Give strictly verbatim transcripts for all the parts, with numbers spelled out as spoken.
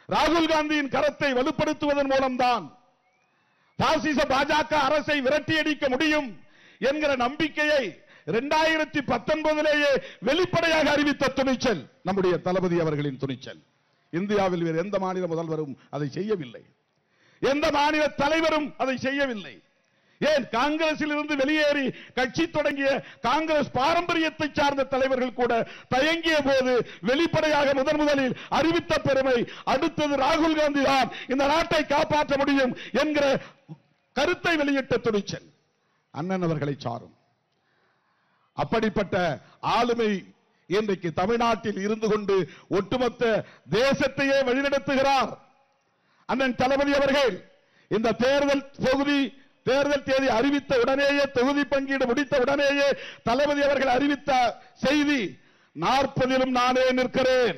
ராகுல் காந்தியின் கரத்தை வலுப்படுத்துவதன் மூலம்தான் பாசிச பாஜக அரசை விரட்டியடிக்க முடியும் என்கிற நம்பிக்கையை இரண்டாயிரத்தி பத்தொன்பதிலேயே வெளிப்படையாக அறிவித்த துணிச்சல் நம்முடைய தளபதி அவர்களின் துணிச்சல். இந்தியாவில் வேறு எந்த மாநில முதல்வரும் அதை செய்யவில்லை, எந்த மாநில தலைவரும் அதை செய்யவில்லை. ஏன் காங்கிரசில் இருந்து வெளியேறி கட்சி தொடங்கிய காங்கிரஸ் பாரம்பரியத்தை சார்ந்த தலைவர்கள் கூட தயங்கிய போது வெளிப்படையாக முதன் முதலில் அறிவித்த பெருமை அடுத்தது ராகுல் காந்தி தான் இந்த நாட்டை காப்பாற்ற முடியும் என்கிற கருத்தை வெளியிட்ட துணிச்சல் அண்ணன் அவர்களை சாரும். அப்படிப்பட்ட ஆளுமை இன்றைக்கு தமிழ்நாட்டில் இருந்து கொண்டு ஒட்டுமொத்த தேசத்தையே வழிநடத்துகிறார் அண்ணன் தளபதி அவர்கள். இந்த தேர்தல் தொகுதி தேர்தல் தேதி அறிவித்த உடனேயே, தொகுதி பங்கீடு முடித்த உடனேயே தளபதி அவர்கள் அறிவித்த செய்தி, நாற்பதிலும் நானே நிற்கிறேன்,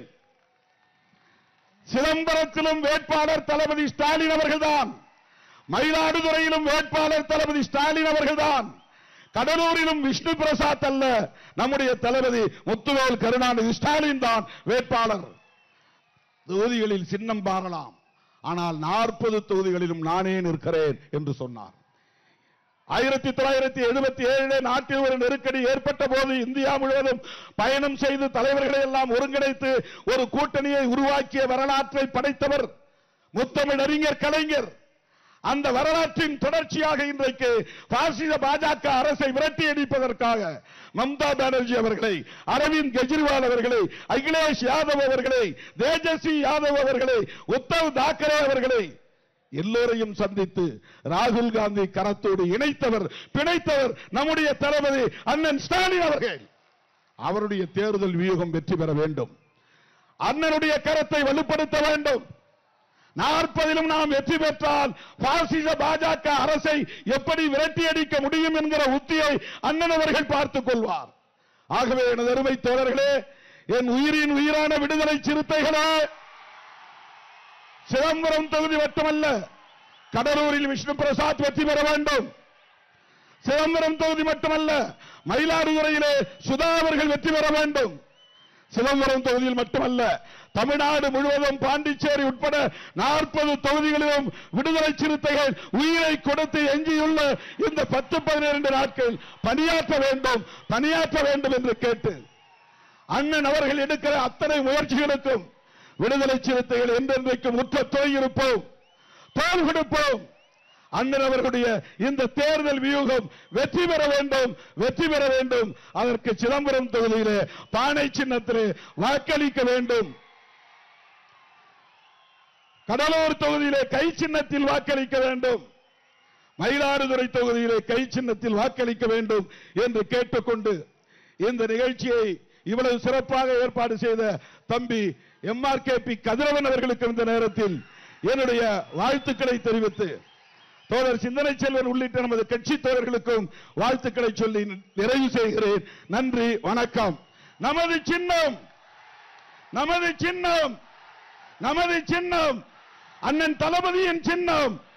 சிதம்பரத்திலும் வேட்பாளர் தளபதி ஸ்டாலின் அவர்கள்தான், மயிலாடுதுறையிலும் வேட்பாளர் தளபதி ஸ்டாலின் அவர்கள்தான், கடலூரிலும் விஷ்ணு பிரசாத் அல்ல, நம்முடைய தளபதி முத்துவேல் கருணாநிதி ஸ்டாலின் தான் வேட்பாளர். தொகுதிகளில் சின்னம் மாறலாம், ஆனால் நாற்பது தொகுதிகளிலும் நானே நிற்கிறேன் என்று சொன்னார். ஆயிரத்தி தொள்ளாயிரத்தி எழுபத்தி ஏழு நாட்டில் ஒரு நெருக்கடி ஏற்பட்ட போது இந்தியா முழுவதும் பயணம் செய்து தலைவர்களை எல்லாம் ஒருங்கிணைத்து ஒரு கூட்டணியை உருவாக்கிய வரலாற்றை படைத்தவர் முத்தமிழறிஞர் கலைஞர். அந்த வரலாற்றின் தொடர்ச்சியாக இன்றைக்கு பாசிச பாஜக அரசை விரட்டி அடிப்பதற்காக மம்தா பானர்ஜி அவர்களை, அரவிந்த் கெஜ்ரிவால் அவர்களை, அகிலேஷ் யாதவ் அவர்களை, தேஜஸ்வி யாதவ் அவர்களை, உத்தவ் தாக்கரே அவர்களை எல்லோரையும் சந்தித்து ராகுல் காந்தி கரத்தோடு இணைத்தவர், பிணைத்தவர் நம்முடைய தளபதி அண்ணன் ஸ்டாலின் அவர்கள். அவருடைய தேர்தல் வியூகம் வெற்றி பெற வேண்டும், அண்ணனுடைய கரத்தை வலுப்படுத்த வேண்டும். நாற்பதிலும் நாம் வெற்றி பெற்றால் பாசிச பாஜக அரசை எப்படி விரட்டி அடிக்க முடியும் என்கிற உத்தியை அண்ணன் அவர்கள் பார்த்துக் கொள்வார். ஆகவே எனது அருமை தோழர்களே, என் உயிரின் உயிரான விடுதலை சிறுத்தைகளே, சிதம்பரம் தொகுதி மட்டுமல்ல, கடலூரில் விஷ்ணு பிரசாத் வெற்றி பெற வேண்டும். சிதம்பரம் தொகுதி மட்டுமல்ல, மயிலாடுதுறையிலே சுதா அவர்கள் வெற்றி பெற வேண்டும். சிதம்பரம் தொகுதியில் மட்டுமல்ல, தமிழ்நாடு முழுவதும் பாண்டிச்சேரி உட்பட நாற்பது தொகுதிகளிலும் விடுதலை சிறுத்தைகள் உயிரை கொடுத்து எஞ்சியுள்ள இந்த பத்து பதினிரண்டு நாட்கள் பணியாற்ற வேண்டும் பணியாற்ற வேண்டும் என்று கேட்டு அண்ணன் அவர்கள் எடுக்கிற அத்தனை முயற்சிகளுக்கும் விடுதலை சிறுத்தைகள் என்றென்றைக்கும் உற்ற துணை இருப்போம், தோல் கொடுப்போம். அண்ணன் அவர்களுடைய இந்த தேர்தல் வியூகம் வெற்றி பெற வேண்டும் வெற்றி பெற வேண்டும். அதற்கு சிதம்பரம் தொகுதியிலே பானை சின்னத்திலே வாக்களிக்க வேண்டும். கடலூர் தொகுதியிலே கை சின்னத்தில் வாக்களிக்க வேண்டும். மயிலாடுதுறை தொகுதியிலே கை சின்னத்தில் வாக்களிக்க வேண்டும் என்று கேட்டுக்கொண்டு இந்த நிகழ்ச்சியை இவ்வளவு சிறப்பாக ஏற்பாடு செய்த தம்பி M R K P Kathiravan அவர்களுக்கு இந்த நேரத்தில் என்னுடைய வாழ்த்துக்களை தெரிவித்து, தோழர் சிந்தனை செல்வன் உள்ளிட்ட நமது கட்சி தோழர்களுக்கும் வாழ்த்துக்களை சொல்லி நிறைவு செய்கிறேன். நன்றி, வணக்கம். நமது சின்னம் நமது சின்னம் நமது சின்னம் அண்ணன் தளபதியின் சின்னம்